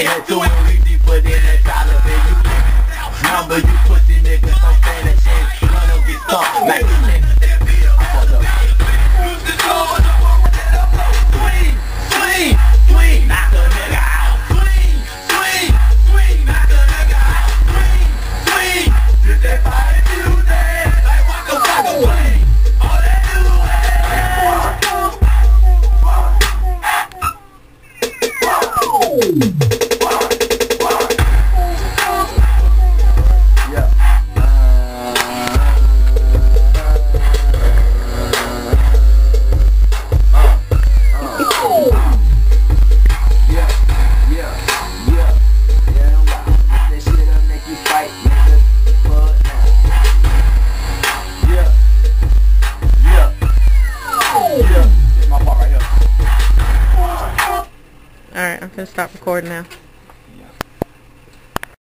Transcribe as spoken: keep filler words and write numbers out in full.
had to when we deeper than that dollar bill. You number, you pussy niggas, don't stand a chance. Run up, get stuck like a nigga. Fuck up. Swing, swing, swing, knock a nigga out. Swing, swing, swing, knock a nigga out. Swing, swing, did that body do that? Like waka waka swing. All that do that. Alright, I'm gonna stop recording now.